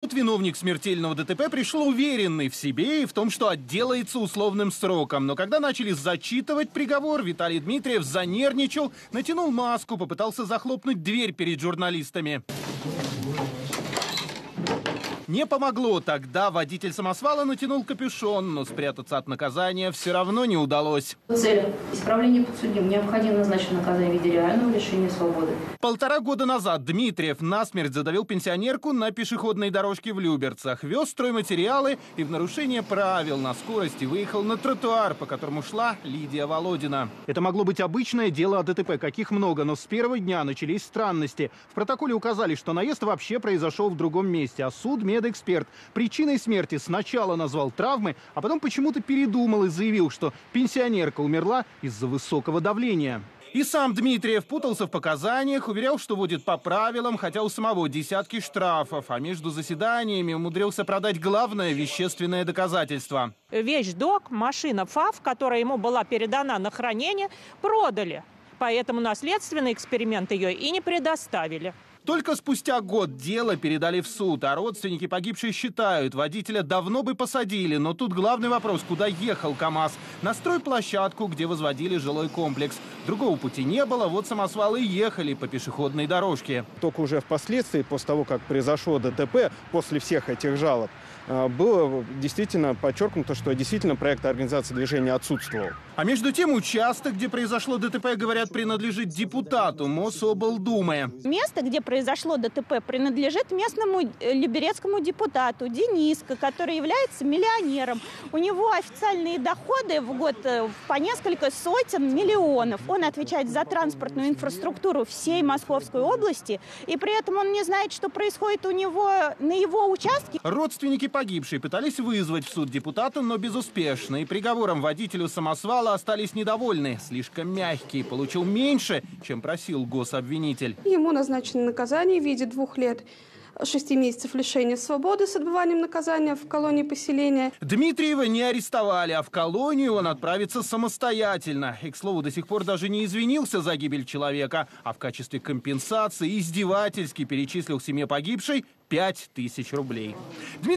суд виновник смертельного ДТП пришел уверенный в себе и в том, что отделается условным сроком. Но когда начали зачитывать приговор, Виталий Дмитриев занервничал, натянул маску, попытался захлопнуть дверь перед журналистами. Не помогло. Тогда водитель самосвала натянул капюшон, но спрятаться от наказания все равно не удалось. В целях исправления подсудимым необходимо назначить наказание в виде реального лишения свободы. 1,5 года назад Дмитриев насмерть задавил пенсионерку на пешеходной дорожке в Люберцах, вез стройматериалы и в нарушение правил на скорости выехал на тротуар, по которому шла Лидия Володина. Это могло быть обычное дело о ДТП, каких много, но с первого дня начались странности. В протоколе указали, что наезд вообще произошел в другом месте, а суд медэксперт причиной смерти сначала назвал травмы, а потом почему-то передумал и заявил, что пенсионерка умерла из-за высокого давления. И сам Дмитриев путался в показаниях, уверял, что водит по правилам, хотя у самого десятки штрафов, а между заседаниями умудрился продать главное вещественное доказательство. Вещдок, машина ФАВ, которая ему была передана на хранение, продали. Поэтому на следственный эксперимент ее и не предоставили. Только спустя год дело передали в суд, а родственники погибшей считают, водителя давно бы посадили, но тут главный вопрос, куда ехал КАМАЗ? На стройплощадку, где возводили жилой комплекс. Другого пути не было, вот самосвалы ехали по пешеходной дорожке. Только уже впоследствии, после того, как произошло ДТП, после всех этих жалоб, было действительно подчеркнуто, что действительно проект организации движения отсутствовал. А между тем участок, где произошло ДТП, говорят, принадлежит депутату Мособлдумы. Место, где произошло ДТП, принадлежит местному люберецкому депутату Дениско, который является миллионером. У него официальные доходы в год по несколько сотен миллионов. Он отвечает за транспортную инфраструктуру всей Московской области, и при этом он не знает, что происходит у него на его участке. Родственники погибшей пытались вызвать в суд депутата, но безуспешно. И приговором водителю самосвала остались недовольны. Слишком мягкий, получил меньше, чем просил гособвинитель. Ему назначено наказание в виде 2 лет 6 месяцев лишения свободы с отбыванием наказания в колонии поселения. Дмитриева не арестовали, а в колонию он отправится самостоятельно. И, к слову, до сих пор даже не извинился за гибель человека, а в качестве компенсации издевательски перечислил семье погибшей 5000 рублей.